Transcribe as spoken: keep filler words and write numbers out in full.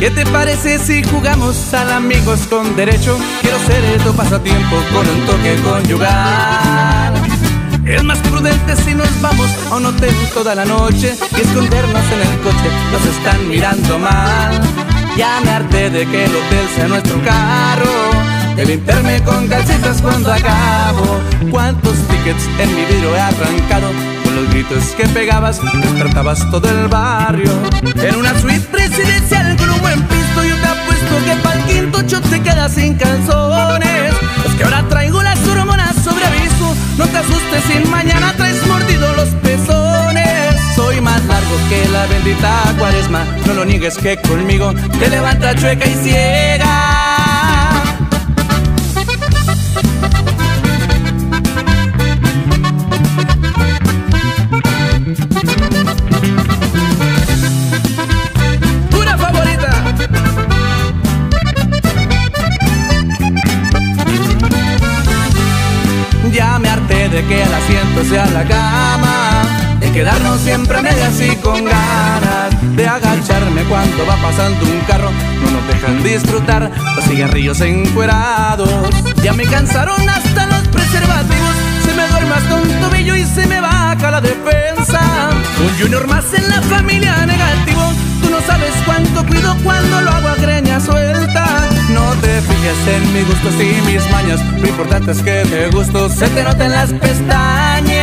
¿Qué te parece si jugamos al amigos con derecho? Quiero ser tu pasatiempo con un toque conyugal. Es más prudente si nos vamos a un hotel toda la noche y escondernos en el coche, nos están mirando mal. Ya me harté de que el hotel sea nuestro carro, de limpiarme con calcetas cuando acabo. ¿Cuántos tickets en mi vidrio he arrancado? Con los gritos que pegabas, despertabas todo el barrio. En una suite presidencial con un buen pisto, yo te apuesto que pa'l quinto shot se queda sin calzones. Es que ahora traigo las hormonas sobre aviso, no te asustes si mañana traes mordido los pezones. Soy más largo que la bendita cuaresma, no lo niegues que conmigo te levanta chueca y ciega. Ya me harté de que el asiento sea la cama, de quedarnos siempre a medias y con ganas de agacharme cuando va pasando un carro. No nos dejan disfrutar los cigarrillos encuerados. Ya me cansaron hasta los preservativos, se me duerme hasta un tobillo y se me baja la defensa. Un junior más en la familia negativo, tú no sabes cuánto cuido cuando lo hago a greña suelta. No te fijes en mis gustos y mis mañas, lo importante es que te gusto se te noten las pestañas.